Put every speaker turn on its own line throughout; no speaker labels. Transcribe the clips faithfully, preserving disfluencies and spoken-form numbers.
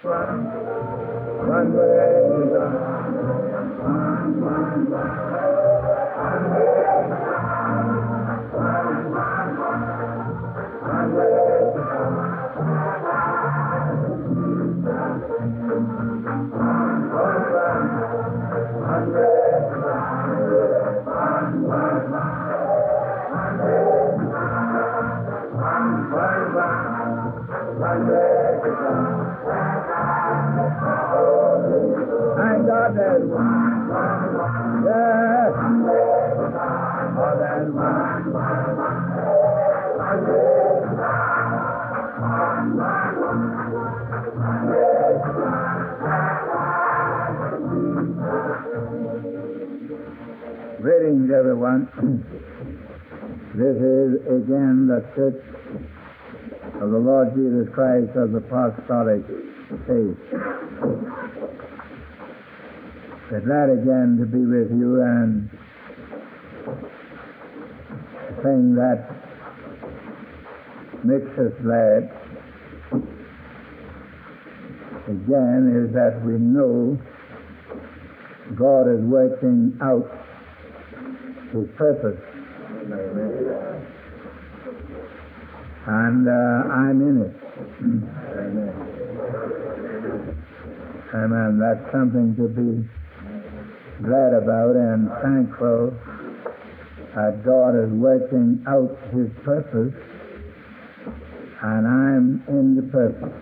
One way to God. One, one, one. One way to God. One, one, one. One way to God. One, one, one. One way to God. One, one, one. One way to God. One, one, one. One way to God. Thank God there's one, one, one. Yes. Oh, there's one, one, one. One way to God. One, one, one. One way to God. Greetings, everyone. This is again the Church of the Lord Jesus Christ of the Apostolic Faith. We're glad again to be with you, and the thing that makes us glad again is that we know God is working out His purpose. And uh, I'm in it. Amen. Amen. That's something to be glad about and thankful that God is working out His purpose, and I'm in the purpose.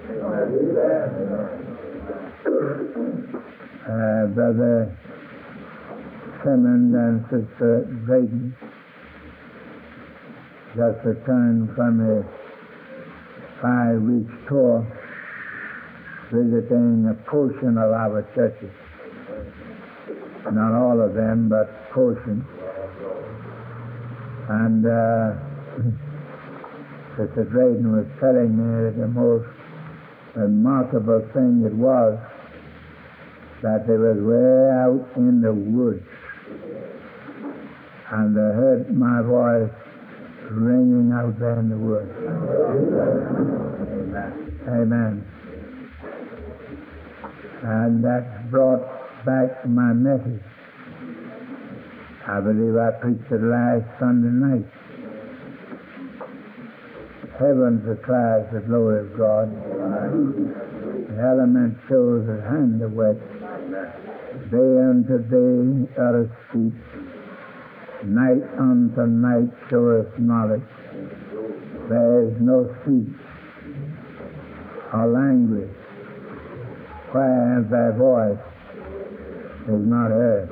Uh, Brother Simmons and Sister Drayton just returned from a five-week tour visiting a portion of our churches. Not all of them, but portions. And uh, Sister Drayton was telling me that the most remarkable thing it was that they was way out in the woods, and they heard my voice ringing out there in the woods. Amen. Amen. And that brought back my message. I believe I preached it last Sunday night. Heaven supplies the glory of God. The element shows His handiwork. Day unto day utters speech. Night unto night showeth knowledge. There is no speech or language where their voice is not heard.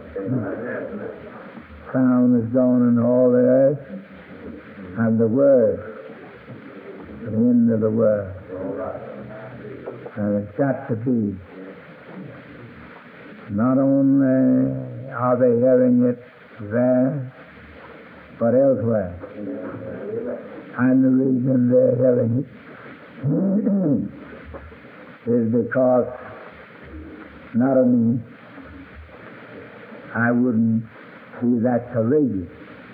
Sound is gone in all the earth, and the word, the end of the word. And it's got to be. Not only are they hearing it there, but elsewhere. And the reason they're hearing it is because not only I wouldn't be that courageous.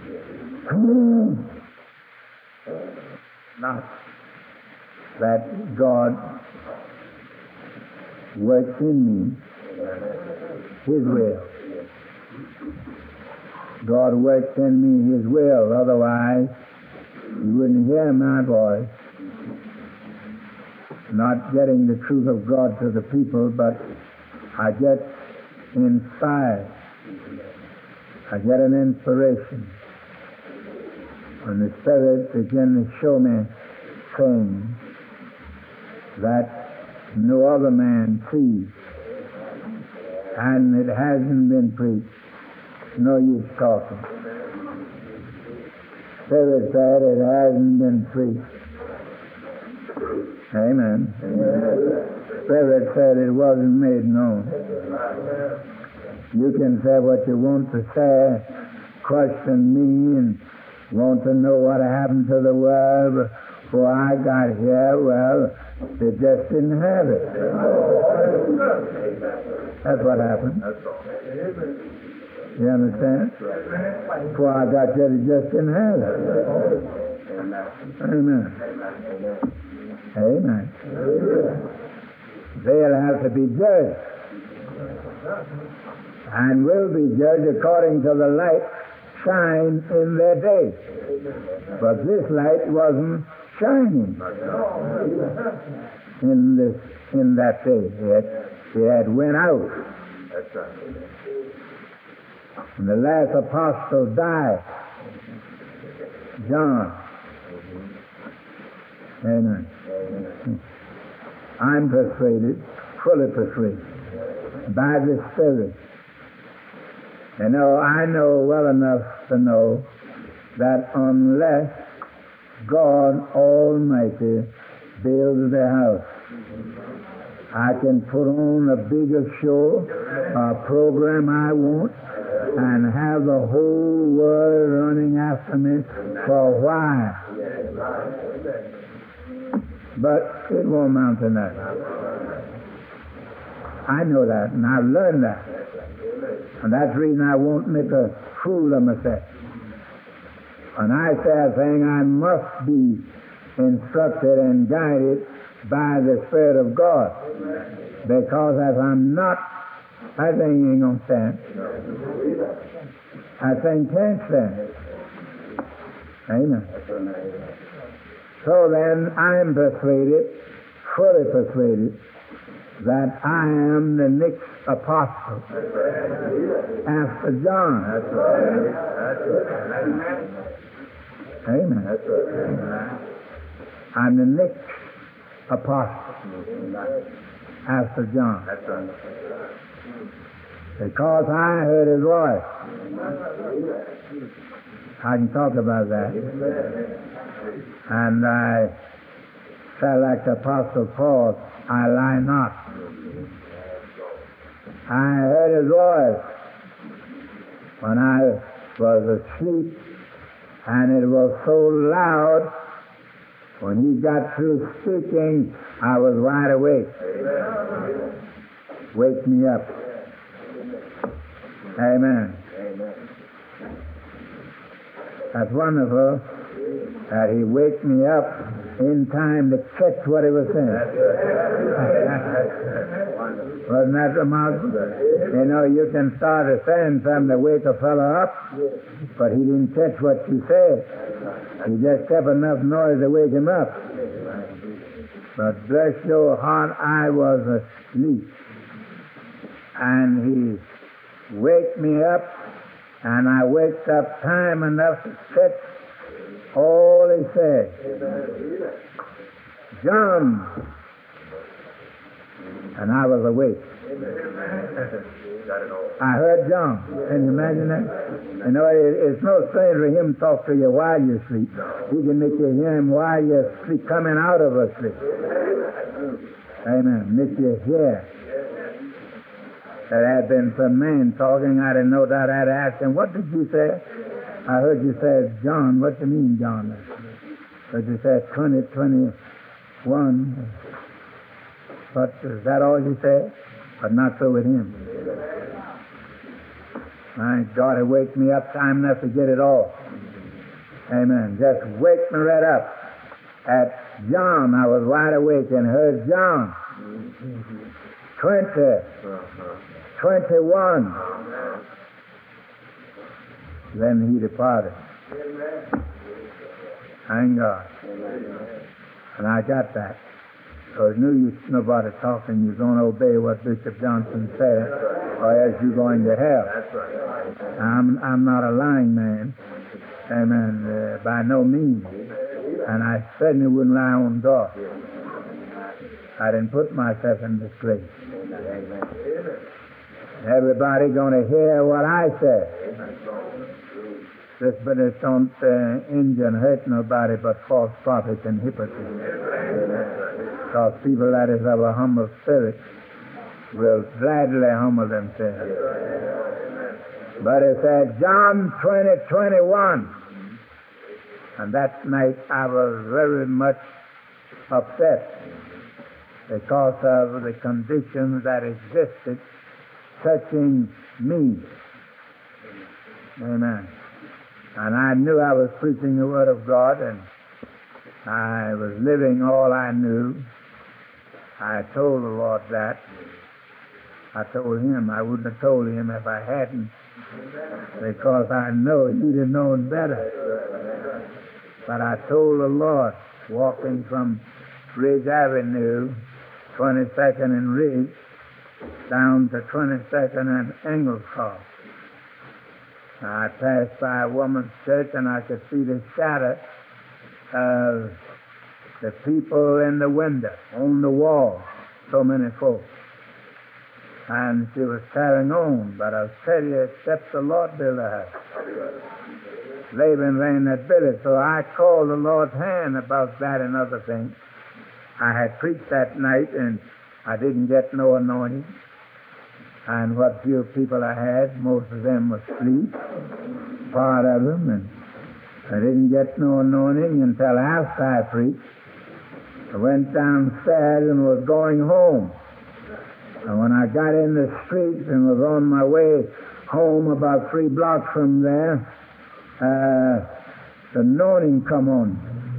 Not that God works in me His will. God works in me His will, otherwise you wouldn't hear my voice. Not getting the truth of God to the people, but I get inspired. I get an inspiration when the Spirit begins to show me things that no other man sees, and it hasn't been preached. No use talking. Spirit said it hasn't been preached. Amen. Amen. Spirit said it wasn't made known. You can say what you want to say, question me, and want to know what happened to the world before I got here. Well, they just didn't have it. That's what happened. You understand? Before I got here, they just didn't have it. Amen. Amen. they'll have to be judged, and will be judged according to the light shine in their day. But this light wasn't shining in this in that day. It had, it had went out.
That's right.
And the last apostle died, John. Amen. I'm persuaded, fully persuaded, by the Spirit. You know, I know well enough to know that unless God Almighty builds the house, I can put on a bigger show, a program I want, and have the whole world running after me for a while. But it won't amount to nothing. I know that, and I've learned that. And that's the reason I won't make a fool of myself. When I say a thing, I must be instructed and guided by the Spirit of God. Because if I'm not, that thing ain't going to stand. That thing can't stand. Amen. So then, I'm persuaded, fully persuaded, that I am the next apostle after John.
That's right. That's right.
Amen.
That's right.
I'm the next apostle after John.
That's right.
Because I heard his voice. I can talk about that. And I felt like the Apostle Paul, I lie not. I heard his voice when I was asleep, and it was so loud, when he got through speaking, I was wide awake. Wake me up. Amen. That's wonderful that he waked me up in time to catch what he was saying. Wasn't that remarkable? You know, you can start a saying something to wake a fellow up, but he didn't catch what you said. He just kept enough noise to wake him up. But bless your heart, I was asleep. And he waked me up, and I waked up time enough to catch all he said. John. And I was awake. I heard John. Can you imagine that? You know, it, it's no strange for him to talk to you while you sleep. He can make you hear him while you're sleep, coming out of a sleep. Amen. Make you hear. There had been some man talking. I didn't know that. I'd asked him, what did you say? I heard you say, John. What do you mean, John? But you said twenty, twenty-one. But is that all you said? But not so with him. My God, it waked me up time enough to get it all. Amen. Just wake me right up. At John, I was wide awake and heard John. Twenty. Twenty-one. Then he departed. Thank God. And I got that. So I knew you nobody talking, you're going to obey what Bishop Johnson said, or else you're going to hell.
That's right.
I'm I'm not a lying man. Amen. Uh, by no means. And I certainly wouldn't lie on God. I didn't put myself in this place. Everybody going to hear what I say. This but it don't uh, injure and hurt nobody but false prophets and hypocrites. Because people that is of a humble spirit will gladly humble themselves. But it said John twenty, twenty-one. And that night I was very much upset because of the conditions that existed touching me. Amen. And I knew I was preaching the Word of God, and I was living all I knew. I told the Lord that. I told him. I wouldn't have told him if I hadn't, because I know he'd have known better. But I told the Lord, walking from Ridge Avenue, twenty-second and Ridge, down to twenty-second and Inglescross. I passed by a woman's church and I could see the shadow of the people in the window, on the wall, so many folks. And she was carrying on, but I'll tell you, except the Lord built a house. Laban ran that village, so I called the Lord's hand about that and other things. I had preached that night, and I didn't get no anointing. And what few people I had, most of them were asleep, part of them, and I didn't get no anointing until after I preached. I went downstairs and was going home. And when I got in the street and was on my way home about three blocks from there, uh, the anointing come on.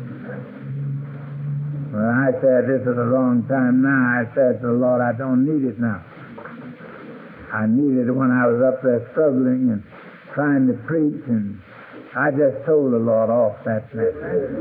Well, I said, this is the wrong time now. I said to the Lord, I don't need it now. I needed it when I was up there struggling and trying to preach, and I just told the Lord off that night.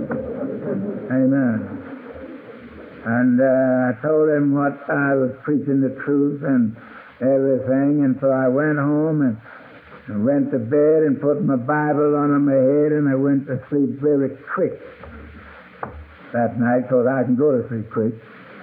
Amen. And uh, I told him what I was preaching the truth and everything, and so I went home and, and went to bed and put my Bible under my head, and I went to sleep very quick that night, because I can go to sleep quick.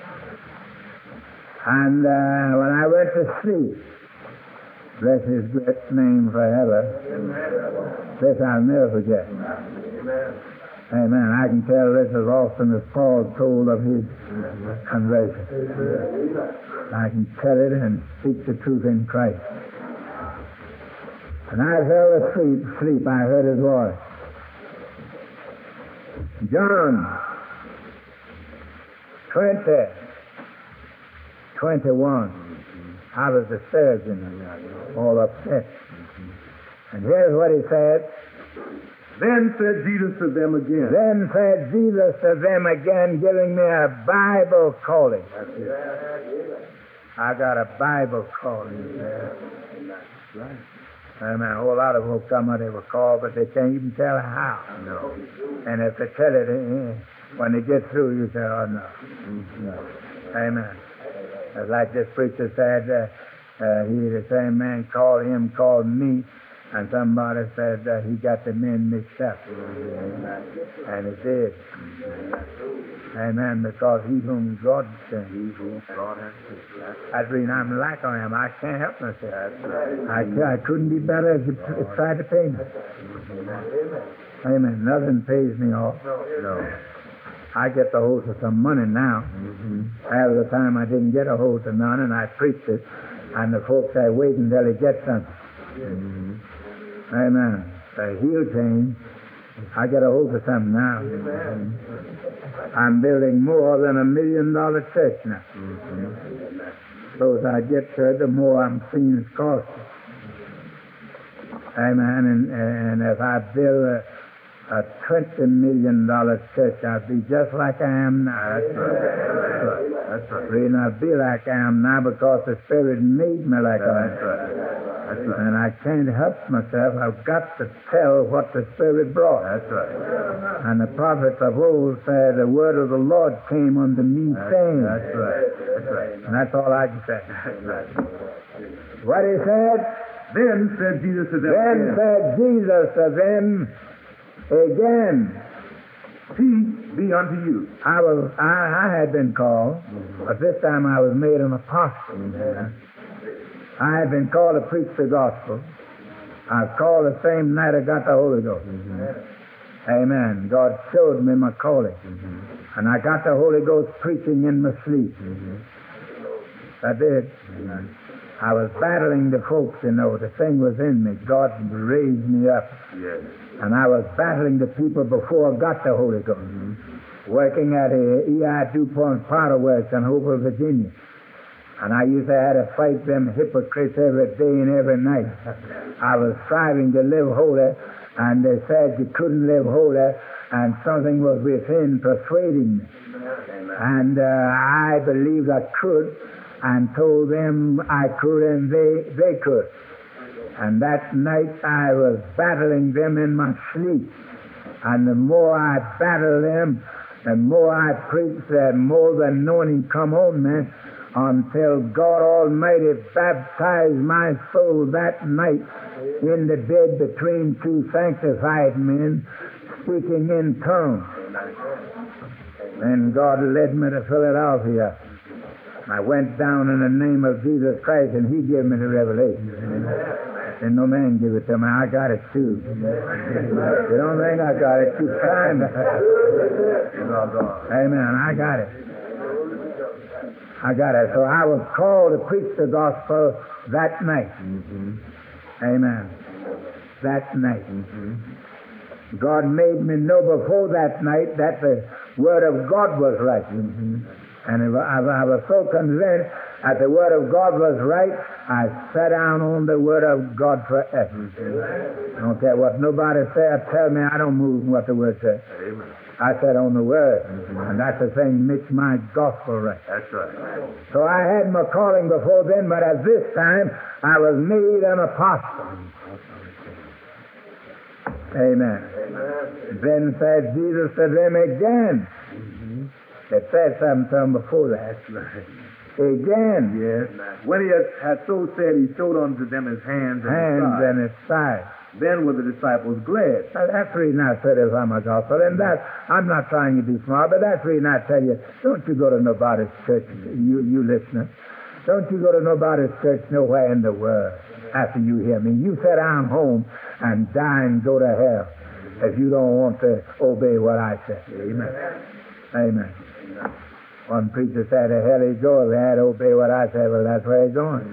And uh, when I went to sleep, bless his great name forever, this I'll never forget. Amen. I can tell this as often as Paul told of his conversion. I can tell it and speak the truth in Christ. And I fell asleep, sleep. I heard his voice. John, twenty, twenty-one. I was the surgeon, all upset. And here's what he said.
Then said Jesus to them again.
Then said Jesus to them again, giving me a Bible calling. I got a Bible calling.
Right.
Amen. A whole lot of folks come out they were called, but they can't even tell how.
No.
And if they tell it, eh, when they get through, you say, oh, no.
No.
Amen. It's like this preacher said, uh, uh, he, the same man called him, called me, and somebody said uh, he got the men mixed up. And it did. Amen. Because he whom God sent.
He whom God has sent.
That's the reason I'm like I am. I can't help myself. I, I couldn't be better if you p- tried to pay me. Amen. Nothing pays me off.
No.
I get the hold of some money now.
Mm-hmm.
Half the time I didn't get a hold of none, and I preached it, and the folks say, wait until he gets something.
Mm-hmm.
Amen. The heel change. I get a hold of something now.
Mm-hmm.
I'm building more than a million dollar church now.
Mm-hmm.
So as I get to it, the more I'm seeing it's costing. Amen. And, and if I build a, a twenty million dollar church, I'll be just like I am now. That's right. That's right. That's right. Really, I'll be like I am now because the Spirit made me like I am.
That's right. That's right.
And I can't help myself. I've got to tell what the Spirit brought.
That's right.
And the prophets of old said, the word of the Lord came unto me
That's,
saying.
that's right. That's right.
And that's all I can say.
That's right.
What he said?
Then said Jesus to them
Then
again,
said Jesus to them again.
peace be unto you.
I was I, I had been called,
Mm-hmm.
but this time I was made an apostle.
Mm-hmm.
I had been called to preach the gospel. I was called the same night I got the Holy Ghost.
Mm-hmm.
Amen. God showed me my calling.
Mm-hmm.
And I got the Holy Ghost preaching in my sleep.
Mm-hmm.
I did.
Mm-hmm.
I was battling the folks, you know. The thing was in me. God raised me up.
Yes.
And I was battling the people before I got the Holy Ghost.
Mm-hmm.
Working at a E I DuPont Powder Works in Hopewell, Virginia. And I used to have to fight them hypocrites every day and every night. I was striving to live holy, and they said you couldn't live holy, and something was within persuading me. And uh, I believed I could, and told them I could, and they, they could. And that night I was battling them in my sleep. And the more I battled them, the more I preached, the more the anointing come on me, until God Almighty baptized my soul that night in the bed between two sanctified men, speaking in tongues. And God led me to Philadelphia. I went down in the name of Jesus Christ, and He gave me the revelation. And no man give it to me. I got it too. You don't think I got it? You time. Amen. I got it. I got it. So I was called to preach the gospel that night. Mm-hmm. Amen. That night. Mm-hmm. God made me know before that night that the Word of God was right. Mm-hmm. And if I, I was so convinced that the Word of God was right, I sat down on the Word of God forever. Mm-hmm. I don't care what nobody said. Tell me I don't move what the Word says.
Amen.
I said on the Word.
Mm-hmm.
And that's the thing makes my gospel right.
That's right.
So I had my calling before then, but at this time I was made an apostle. Amen. Amen. Then said Jesus to them again. Mm-hmm. They said something to him before that.
That's right.
Again.
Yes. When he had, had so said, he showed unto them his hands and
Hands
his side.
and his side.
Then were the disciples glad.
Now, that's the reason I said it's my gospel. And that, I'm not trying to be smart, but that's the reason I tell you, don't you go to nobody's church, you, you listener. Don't you go to nobody's church nowhere in the world after you hear me. You sit down home and die and go to hell if you don't want to obey what I say. Amen. Amen. One preacher said, to hell he goes, they had to obey what I said. Well, that's where he's going.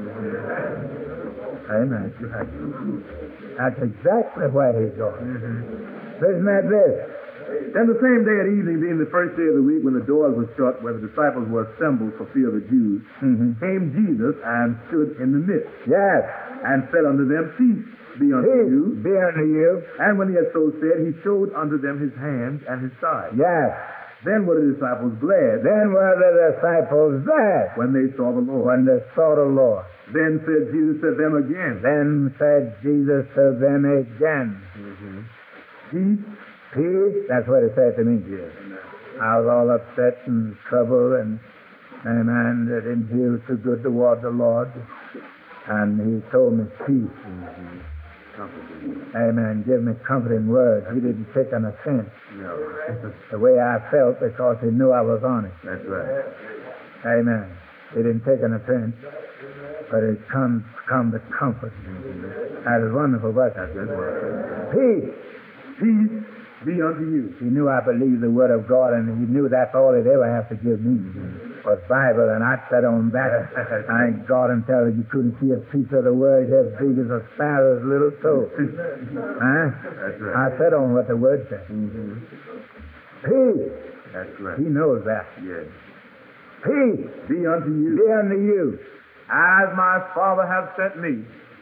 Amen. That's exactly where he's going. Mm-hmm. Listen at this.
Then the same day at evening, being the first day of the week, when the doors were shut, where the disciples were assembled for fear of the Jews,
Mm-hmm.
came Jesus and stood in the midst,
Yes.
and said unto them, Peace be unto
Peace
you.
be unto you.
And when he had so said, he showed unto them his hands and his side.
Yes.
Then were the disciples glad
Then were the disciples there
when they saw the Lord.
when they saw the Lord.
Then said Jesus to them again,
Then said Jesus to them again,
mm-hmm.
Peace, peace. That's what he said to me.
Yes.
I was all upset and troubled, and amen, I didn't feel too good toward the Lord. And he told me peace.
Mm-hmm.
Amen. Give me comforting words. He didn't take an offense
No.
the way I felt because he knew I was honest.
That's right.
Amen. He didn't take an offense, but it come come to comfort.
Mm-hmm.
That is wonderful, but
That's good word.
peace.
Peace be unto you.
He knew I believed the Word of God, and he knew that's all he'd ever have to give me was Bible, and I sat on that. I ain't God and tell you you couldn't see a piece of the Word as big as a sparrow's little toe. Huh?
That's right.
I sat on what the Word said.
Mm-hmm.
Peace.
That's right.
He knows that.
Yes.
Peace
Be unto you.
be unto you.
As my Father hath sent me.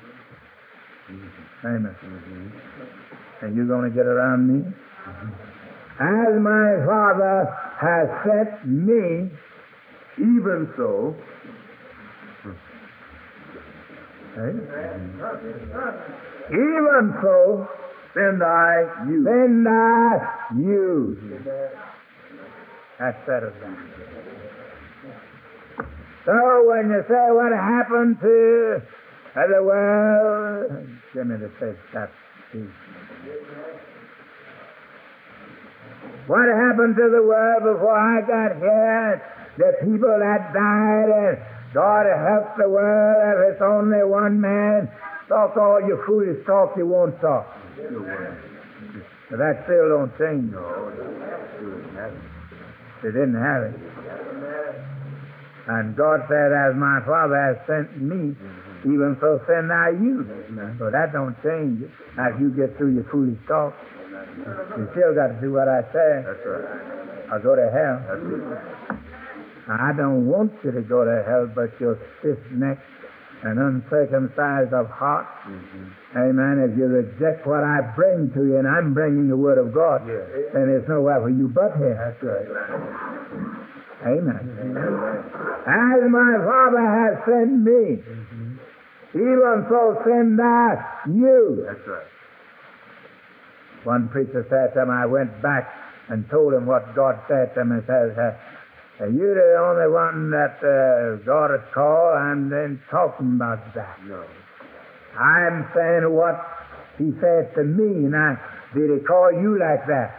Amen.
Mm-hmm.
And you're going to get around me? As my Father has sent me,
Even so,
eh? even so,
send I you.
send I you. That settles that. So when you say what happened to the world, give me the face, that piece. What happened to the world before I got here? The people that died, and God help the world if it's only one man. Talk all your foolish talk you won't talk. But that still don't change. They didn't have it. And God said, as my Father has sent me, even so send I you. So that don't change it. Now, if you get through your foolish talk, you still got to do what I say,
That's right.
or go to hell.
That's it.
Now, I don't want you to go to hell, but you're stiff-necked and uncircumcised of heart.
Mm-hmm.
Amen. If you reject what I bring to you, and I'm bringing the Word of God,
Yes.
then there's nowhere for you but here.
That's right.
Amen. As my Father has sent me, even so send I you.
That's right.
One preacher said to him, I went back and told him what God said to him, and says, uh, you're the only one that uh, God has called, and then talking about that.
No.
I'm saying what he said to me. Now, did he call you like that?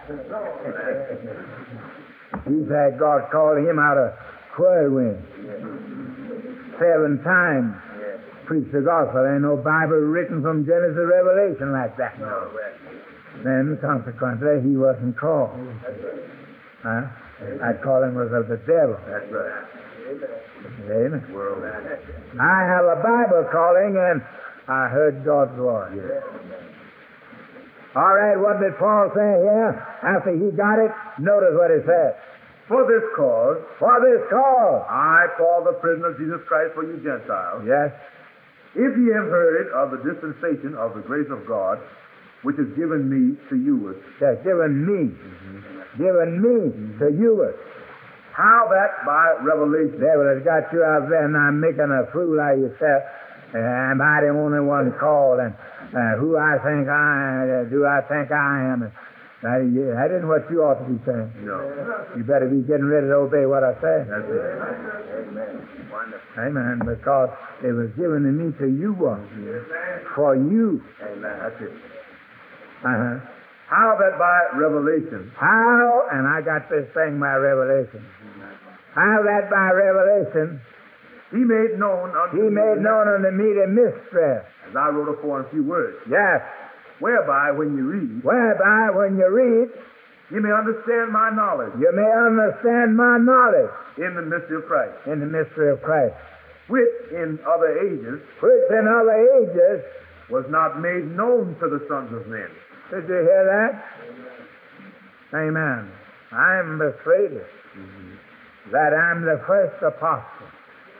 He said God called him out of whirlwind. Seven times preached the gospel. Ain't no Bible written from Genesis to Revelation like that.
No.
Then, consequently, he wasn't called. Huh? That calling was of the devil.
That's right.
Amen.
World.
I have a Bible calling, and I heard God's voice.
Yeah.
All right, what did Paul say here? After he got it, notice what he said.
For this cause,
For this cause.
I, Paul, the prisoner of Jesus Christ for you Gentiles,
Yes.
if ye have heard of the dispensation of the grace of God, which is given me to you,
Yes, given me. Given me to you.
how that by revelation,
Devil has got you out there now making a fool out of yourself. Uh, am I the only one called? And uh, who I think I uh, do I think I am? And that, that isn't what you ought to be saying.
No.
You better be getting ready to obey what I say.
That's it. Amen. Wonderful.
Amen. Because it was given to me to you all. For you.
Amen. That's it.
Uh-huh.
how that by revelation,
How, and I got this thing by revelation. How that by revelation
he made known unto
he
me
made known unto me the mystery.
as I wrote afore in few words,
Yes.
whereby when you read,
Whereby when you read,
you may understand my knowledge
you may understand my knowledge
in the mystery of Christ,
in the mystery of Christ,
which in other ages
which in other ages,
was not made known to the sons of men.
did you hear that? Amen. I'm persuaded that I'm the first apostle.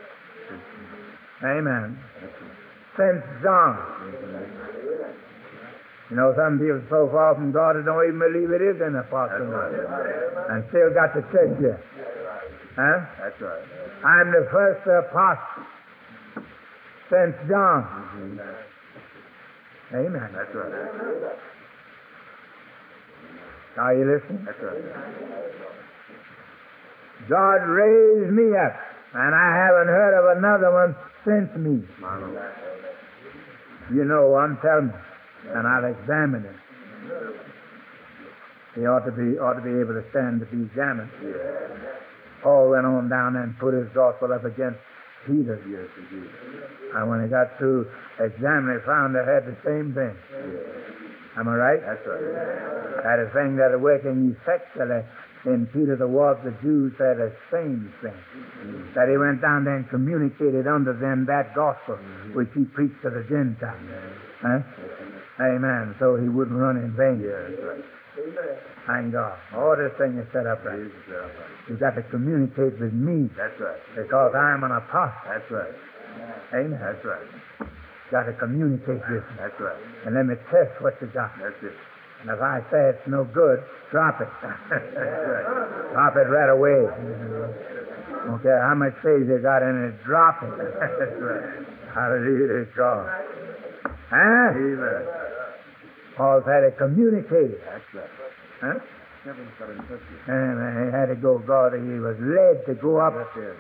Amen. Since John. You know, some people so far from God that don't even believe it is an apostle. And still got the church here. Huh?
That's right.
I'm the first apostle since John. Amen.
That's right.
Are you listening?
That's right.
God raised me up, and I haven't heard of another one since me.
My Lord.
You know one, tell me, and I'll examine it. He ought to be ought to be able to stand to be examined. Paul went on down there and put his gospel up against Peter.
Yes, indeed.
And when he got through examining, he found they had the same thing. Am I right?
That's right.
Had a thing that awakened you sexually in Peter the was the Jews had the same thing. That he went down there and communicated unto them that gospel which he preached to the Gentiles. Huh? Amen. So he wouldn't run in vain.
Yeah, that's right.
Thank God. All this thing is set up right.
Jesus, that's right.
You've got to communicate with me
That's right.
because I'm an apostle.
That's right.
Amen.
That's right.
Got to communicate with me.
That's right.
And let me test what you got.
That's it.
And if I say it's no good, drop it.
That's right.
Drop it right away. Don't care how much faith you got in it, drop it.
That's right.
Hallelujah to God. Huh?
Amen.
Paul had to communicate.
That's right.
Huh?
Heaven's got in touch with
And he had to go, God, he was led to go up
That's it.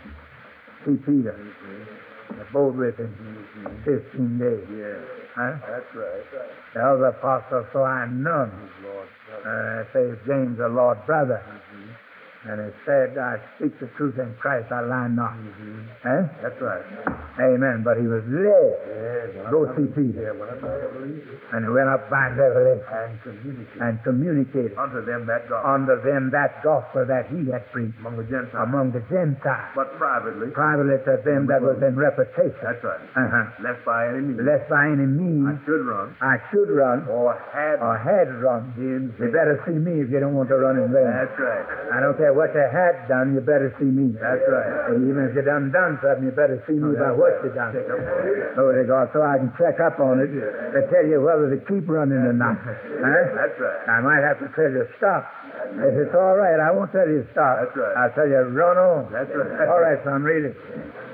see Peter. The boat with him fifteen days.
Yeah.
Huh?
That's right.
The other apostles saw I'm none.
Lord.
Uh, says James, the Lord brother. And it said, I speak the truth in Christ, I lie not. Huh?
That's right.
Amen. But he was led.
Yeah.
Go see Peter. And he went up by Revelation
And communicate
and communicated
Unto them that God,
unto them that gospel that he had preached
among the Gentiles,
among the Gentiles,
but privately.
privately to them that was in reputation.
That's right.
Uh-huh.
Lest by any means
Lest by any
I
means
should run
I should run
or had
or had run.
in
You
vain.
better see me if you don't want to run in vain.
That's right.
I don't care what you had done, you better see me.
That's right.
And even if you done done something, you better see me by
that's
what
right.
you done.
Check up on it.
Glory to God, so I can check up on it to tell you whether to keep running or not. Huh?
That's right.
I might have to tell you stop. If it's all right, I won't tell you to stop.
That's right.
I'll tell you to run on.
That's right.
All right, son, read it.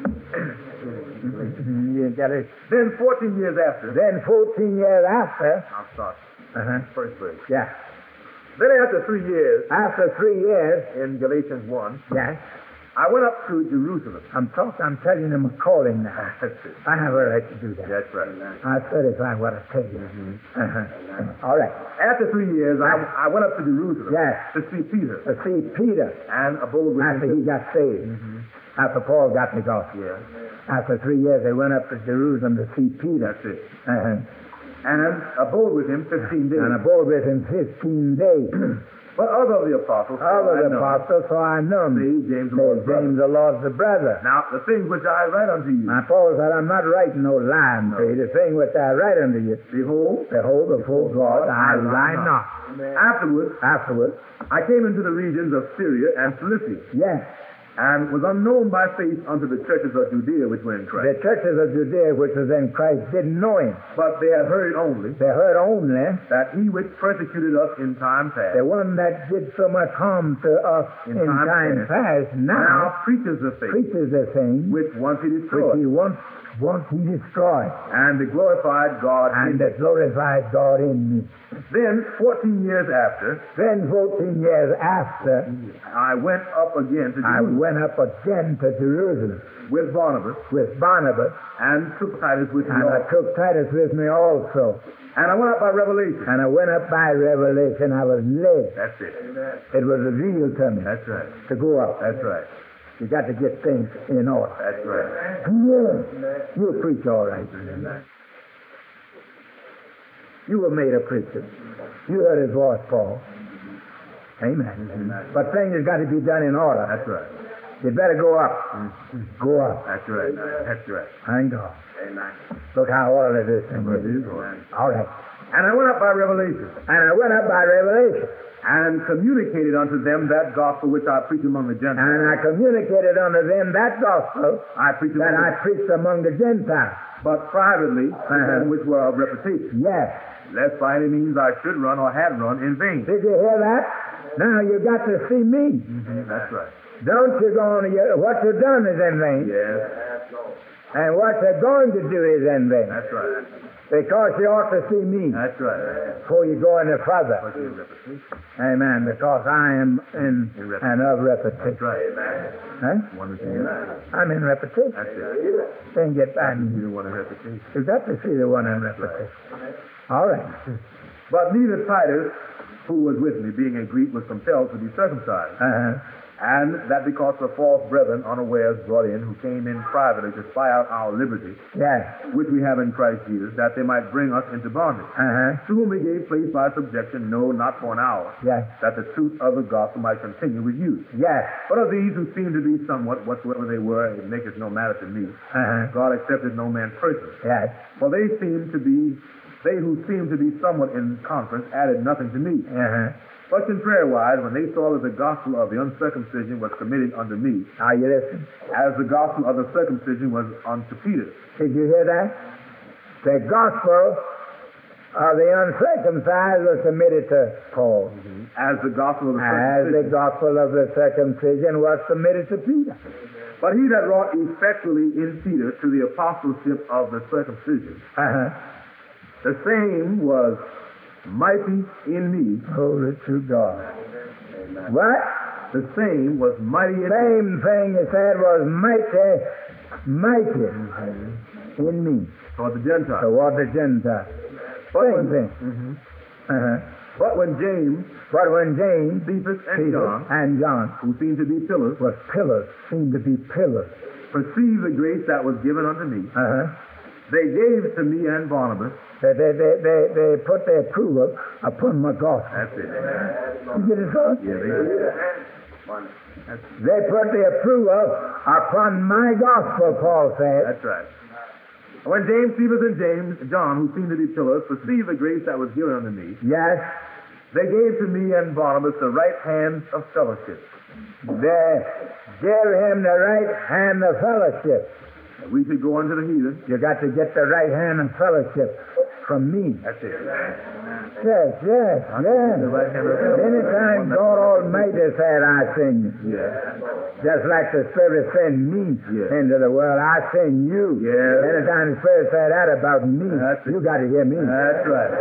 You got it.
Then fourteen years after,
Then fourteen years after,
I'll start.
uh-huh,
First verse.
yeah,
then after three years,
after three years,
In Galatians one.
yeah,
I went up to Jerusalem.
I'm talking, I'm telling them a calling now.
That's it.
I have a right to do that.
That's right.
I certify what I tell you. Uh-huh. All right.
After three years, I, I went up to Jerusalem
Yes.
to see Peter
To see Peter
and abode with
after
him.
he got saved, after Paul got the gospel.
Yeah.
After three years, they went up to Jerusalem to see Peter.
That's it.
Uh-huh.
And abode with him fifteen days.
And abode with him fifteen days.
But other of the apostles,
Other
I
the
know.
apostles, so I know him.
See, James the
Say,
Lord's brother.
James the Lord's the brother.
Now, the things which I write unto you,
Now, Paul said, I'm not writing no lying to you. The thing which I write unto you,
behold,
behold, before God, I lie not.
afterwards
Afterwards,
I came into the regions of Syria and Cilicia,
yes,
and was unknown by faith unto the churches of Judea which were in
the
Christ.
churches of Judea which was in Christ didn't know him.
But they had heard only
They heard only
that he which persecuted us in time past
the one that did so much harm to us
In
in,
time
time
past,
past now
now preaches the faith
preaches the thing
which once he
which
destroyed,
he once, once he destroyed,
and the glorified God in
and the glorified God in me.
Then, fourteen years after,
Then fourteen years after,
I went up again to
I
Jerusalem
went up again to Jerusalem
with Barnabas,
with Barnabas,
and took Titus with me
and I
also.
took Titus with me also.
And I went up by revelation.
And I went up by revelation. I was led.
That's it.
It was revealed to me
That's right.
to go up.
That's right.
You got to get things in order.
That's right.
Yeah. You preach all right. You were made a preacher. You heard his voice, Paul. Amen. But things has got to be done in order.
That's right.
You better go up. Go up.
That's right. That's right.
Thank God. Look how orderly this thing is. All right.
And I went up by revelation,
And I went up by revelation.
and communicated unto them that gospel which I preach among the Gentiles.
And I communicated unto them that gospel
I preach
that
among
I preached among the Gentiles.
but privately to
Uh-huh.
them which were of reputation,
Yes.
lest by any means I should run or had run in vain.
Did you hear that? Now you got to see me.
That's right.
Don't you go on, you- what you've done is in vain.
Yes.
And what you're going to do is in vain.
That's right.
Because you ought to see me
That's right.
before you go any further.
What's your repetition?
Amen. Because I am in and of
That's
repetition.
right.
Huh?
One is in
I'm in repetition.
That's it.
Then get by
You
me.
don't want a repetition.
You got to see the one in repetition. All right.
But neither Titus, who was with me, being a Greek, was compelled to be circumcised.
Uh-huh.
And that because of false brethren unawares brought in, who came in privately to spy out our liberty,
Yes.
which we have in Christ Jesus, that they might bring us into bondage.
Uh-huh.
To whom we gave place by subjection, no, not for an hour,
Yes.
that the truth of the gospel might continue with you.
Yes.
But of these who seemed to be somewhat, whatsoever they were, it maketh no matter to me.
Uh-huh.
God accepted no man's person.
Yes.
For they seemed to be, they who seemed to be somewhat in conference added nothing to me.
Uh-huh.
But contrariwise, when they saw that the gospel of the uncircumcision was committed unto me,
Are you listening?
as the gospel of the circumcision was unto Peter.
Did you hear that? The gospel of the uncircumcised was submitted to Paul,
As the gospel of the
as the
circumcision.
gospel of the circumcision was submitted to Peter.
But he that wrought effectually in Peter to the apostleship of the circumcision,
Uh-huh.
the same was mighty in me.
Glory to God. What?
The same was mighty in me.
Same thing he said was mighty, mighty in me.
For the Gentiles.
Toward the Gentiles.
But
Same
when,
thing.
Mhm.
Uh-huh.
But when James,
But when James,
Cephas, and
Peter,
John,
and John
who seemed to be pillars,
was pillars, seemed to be pillars.
perceived the grace that was given unto me,
Uh-huh.
they gave to me and Barnabas.
They, they, they, they, they put their approval upon my gospel.
That's it.
You get it, son?
Yeah, they did.
They put the approval upon my gospel, Paul said.
That's right. When James, Cephas, and James, John, who seemed to be pillars, perceived the grace that was given unto me,
Yes,
they gave to me and Barnabas the right hand of fellowship.
they gave him the right hand of fellowship.
that we should go unto the heathen.
You got to get the right hand of fellowship from me.
That's it.
Yes, yes, yes.
The right hand of fellowship.
Anytime God Almighty said, I send you.
Yes.
Just like the Spirit sent me
Yes.
into the world, I send you.
Yes.
Anytime the Spirit said that about me,
That's it.
you got to hear me.
That's right.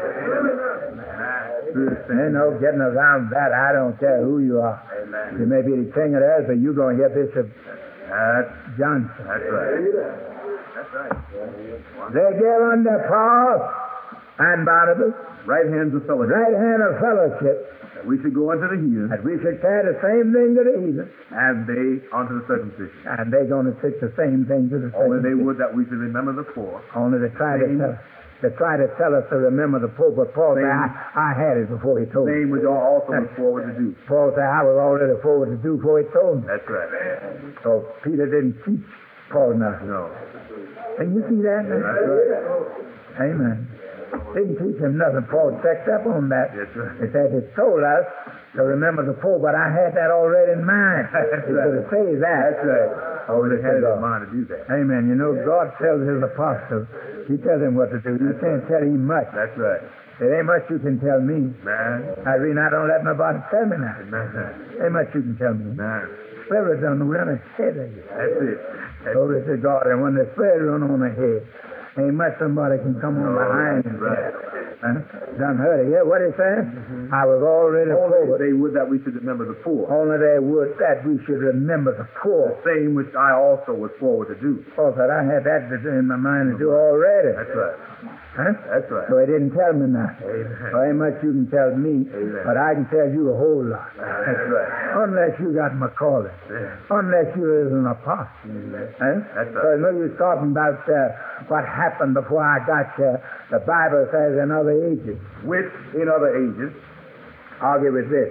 Ain't no getting around that. I don't care who you are.
Amen.
You may be the king of the earth, but you're going to hear Bishop
That's,
Johnson.
that's right.
That's right.
They give unto Paul and Barnabas
Right hands of fellowship.
right hand of fellowship,
We should go unto the heathen,
that we should carry the same thing to the heathen,
and they unto the circumcision.
and they're going to take the same thing to the
Only they
circumcision.
would that we should remember the poor.
Only to try to
Same.
tell, to try to tell us to remember the poor, but Paul said,
Same.
I, I had it before he told me.
Same which y'all also was forward to do.
Paul said, I was already forward to do before he told me.
That's right.
So Peter didn't teach Paul nothing.
No.
And you see that?
That's right.
Amen. Didn't teach him nothing. Paul checked up on that.
That's right.
He said, he told us to remember the poor, but I had that already in mind.
That's
He
right.
could have said that.
That's right. Already had it
God.
in mind to do that.
Amen. You know, God tells his apostles, he tells him what to do. You can't tell him much.
That's right.
There ain't much you can tell me.
Man.
Irene, I don't let nobody tell me that.
Man.
Ain't much you can tell me.
Man.
Spirit done run ahead of you.
That's it. That's
Glory to God. And when the Spirit run on ahead, ain't much somebody can come on
No,
behind
that's
and
right.
huh? Done heard it. Yeah, what he said? I was already
Only
forward.
they would that we should remember the poor.
Only they would that we should remember the poor.
The same which I also was forward to do.
Paul said, I had that in my mind to do already.
That's right.
Huh?
That's right.
So he didn't tell me nothing.
Amen.
Well, ain't much you can tell me,
Amen.
but I can tell you a whole lot.
That's right.
Unless you got my calling.
Yeah.
Unless you is an apostle. Huh?
That's
So
right.
no use talking about uh, what happened before I got here. The Bible says in other ages.
Which in other ages,
I'll give it this.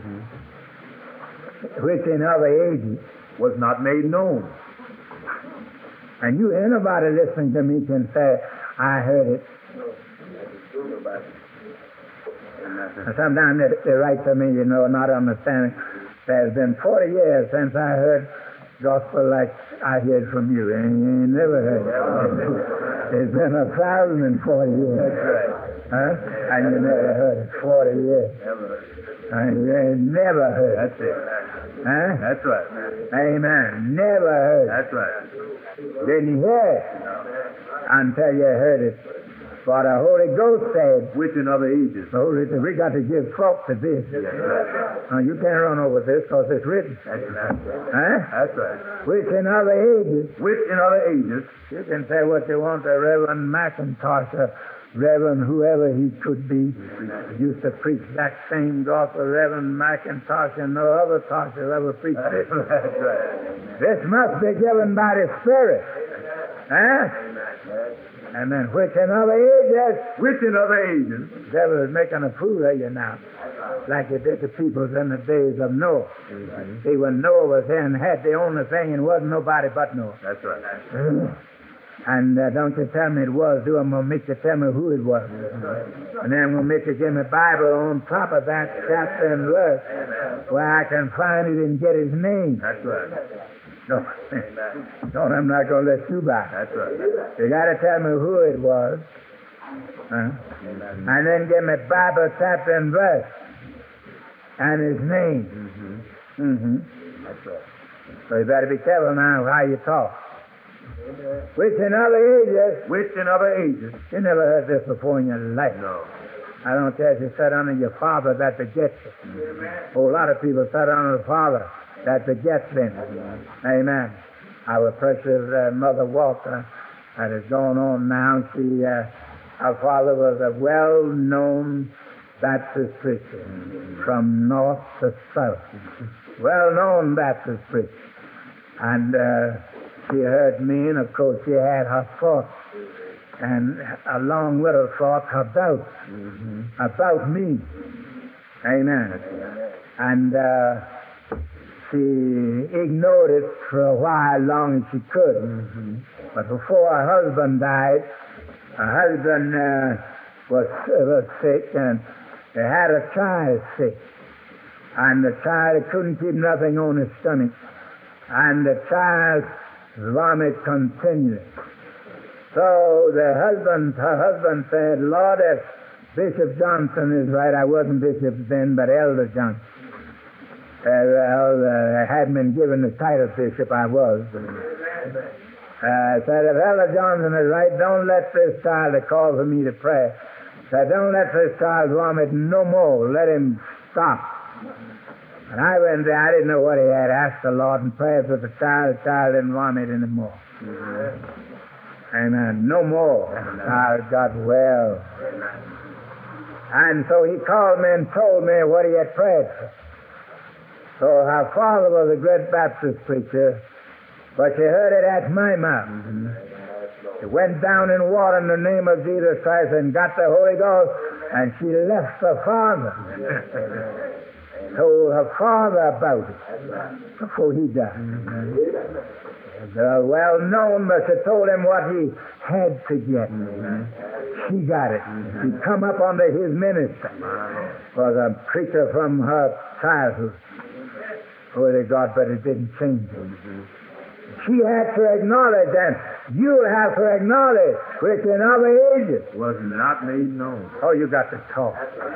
Which in other ages.
was not made known.
And you, anybody listening to me can say, I heard it. And sometimes they, they write to me, you know, not understanding. There's been forty years since I heard gospel like I heard from you, and you ain't never heard it. It's been a thousand and forty years.
That's right.
Huh? And you never heard it. Forty years. And you ain't never heard it.
That's it.
Huh?
That's right.
Amen. Never heard it.
That's right.
Didn't hear it until you heard it. For the Holy Ghost said,
Which in other ages.
the Holy, we got to give thought to this.
That's right.
Now, you can't run over this because it's written.
That's right.
Huh?
That's right.
Which in other ages,
Which in other ages,
you can say what you want to Reverend McIntosh, or Reverend whoever he could be, used to preach that same gospel, Reverend McIntosh, and no other Tosh has ever preached it.
that's right.
This must be given by the Spirit. Huh? And then which in other ages,
Which in other ages,
the devil is making a fool of you now, like he did the peoples in the days of Noah. See, when Noah was here and had the only thing, and wasn't nobody but Noah.
that's right.
And uh, don't you tell me it was, do I'm going to make you tell me who it was. And then I'm going to make you give me Bible on top of that chapter and verse where I can find it and get his name.
That's right.
No, no, I'm not going to let you back.
That's right.
You got to tell me who it was. Huh? And then give me Bible chapter and verse and his name. Mm-hmm.
That's right.
So you better be careful now how you talk. Which in other ages,
Which in other ages,
you never heard this before in your life.
no.
I don't care if you sat under your father that begets you. A whole lot of people sat under the father that begets them. Amen. Our precious uh, Mother Walker that is going on now, she, uh, our father was a well-known Baptist preacher from north to south. Well-known Baptist preacher. And uh, she heard me, and of course she had her thoughts. And along with her thoughts, her doubts about me. Amen. And uh, she ignored it for a while, long as she could. But before her husband died, her husband uh, was, was sick, and they had a child sick. And the child couldn't keep nothing on his stomach. And the child vomit continually. So the husband, her husband said, Lord, if Bishop Johnson is right. I wasn't bishop then, but Elder Johnson. Uh, well, uh, I hadn't been given the title bishop. I was. Uh, said, if Elder Johnson is right, don't let this child that called for me to pray. Said, don't let this child vomit no more. Let him stop. And I went there. I didn't know what he had. Asked the Lord and prayed for the child. The child didn't vomit anymore. Mm-hmm. Amen. No more. The child got well. And so he called me and told me what he had prayed for. So her father was a great Baptist preacher, but she heard it at my mouth. Mm-hmm. She went down in water in the name of Jesus Christ and got the Holy Ghost, and she left her father. Told her father about it before he died. Mm-hmm. They're well known, but she told him what he had to get. Mm-hmm. She got it. Mm-hmm. She come up under his ministry. Was a preacher from her childhood. Holy God, but it didn't change her. Mm-hmm. She had to acknowledge, and you'll have to acknowledge, which in other ages
was not made known.
Oh, you got to talk.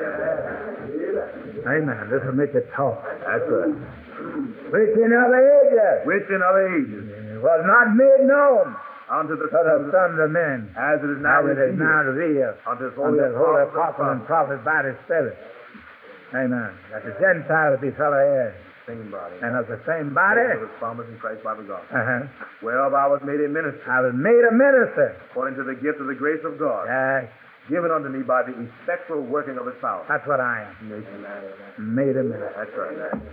Amen. This will make you talk.
That's right.
Which in other ages,
which in other ages
was not made known
unto the,
to the sons of men,
as it is now
as it is now revealed
unto his
holy, holy
apostle
and prophet by the Spirit. Amen. That the Gentiles be fellow heirs.
Same body.
And of the same body.
Of the promise in Christ by the gospel.
Uh-huh.
Whereof I was made a minister.
I was made a minister.
According to the gift of the grace of God.
Yes.
Given unto me by the effectual working of his power.
That's what I am. Made a minister.
That's right.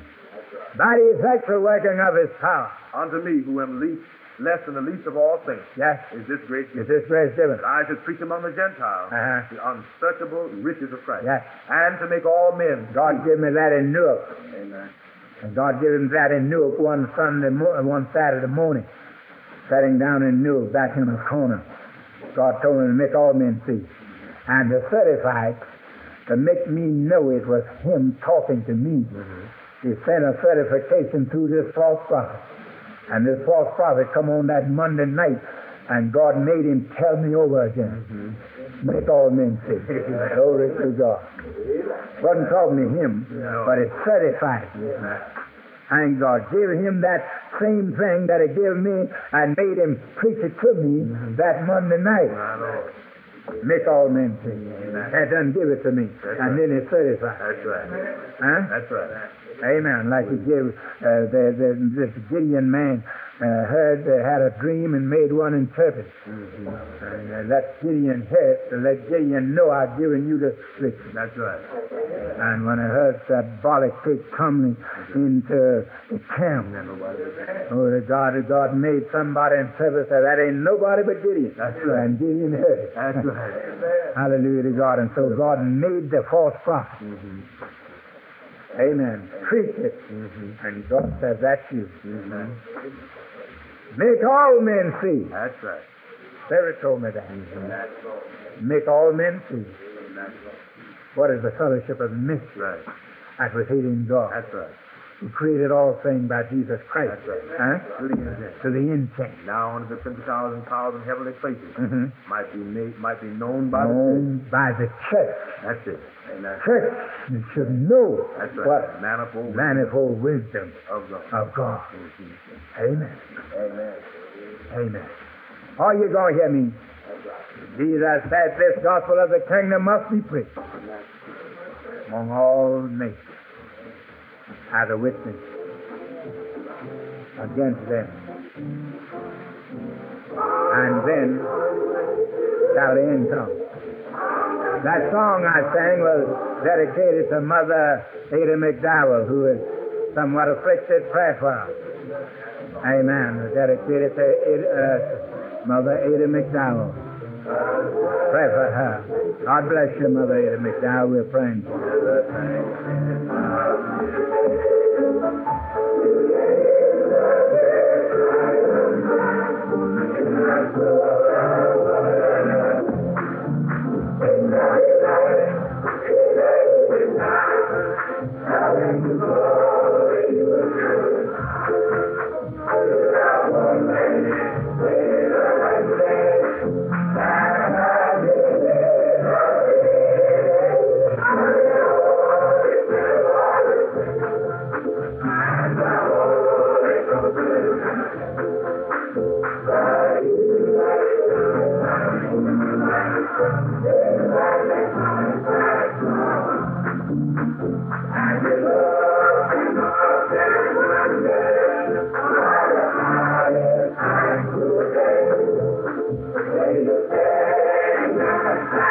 By the effectual working of his power.
Unto me who am least, less than the least of all things.
Yes.
Is this grace given.
Is this grace given.
That I should preach among the Gentiles.
Uh-huh.
The unsearchable riches of Christ.
Yes.
And to make all men.
God give me that in Newark.
Amen.
And God gave him that in Newark one Sunday, mo- one Saturday morning, sitting down in Newark, back in the corner. God told him to make all men see, and to certify it, to make me know it was him talking to me. Mm-hmm. He sent a certification through this false prophet, and this false prophet come on that Monday night, and God made him tell me over again. Mm-hmm. Make all men see. Glory to God. Wasn't talking to him, no. But it certified. Thank God. Gave him that same thing that it gave me and made him preach it to me mm-hmm. that Monday night. Make all men see. And then give it to me. That's and right. Then it certified.
That's right.
Huh?
That's right.
Amen. Like he gave uh, the, the, this Gideon man uh, heard, uh, had a dream and made one interpret. Mm-hmm. And uh, let Gideon hear it, to let Gideon know I've given you the scripture.
That's right.
And when I heard that Bollock Creek coming into the camp, oh, the God, the God made somebody interpret that that ain't nobody but Gideon.
That's right.
And Gideon heard it.
That's right.
Hallelujah to God. And so God made the false prophet. Mm-hmm. Amen. Preach it. Mm-hmm. And God says, that's you. Mm-hmm. Make all men see.
That's right.
Spirit told me that. Mm-hmm. Make all men see. What is the fellowship of the mystery?
Right.
That was hating God.
That's right.
Who created all things by Jesus Christ.
That's right.
Huh?
To the end.
To the end change.
Now unto the principalities and powers in heavenly places
mm-hmm.
might be made, might be known by
known
the
by the church.
That's it. Amen.
Church should know
That's right.
what
manifold,
manifold wisdom
of God.
Of God.
Mm-hmm.
Amen.
Amen.
Amen. Are you going to hear me? Jesus said this gospel of the kingdom must be preached among all nations as a witness against them. And then shall the end come. That song I sang was dedicated to Mother Ada McDowell, who is somewhat afflicted. Pray for her. Amen. Dedicated to uh, Mother Ada McDowell. Pray for her. God bless you, Mother Ada McDowell. We're praying for her.
Thank you.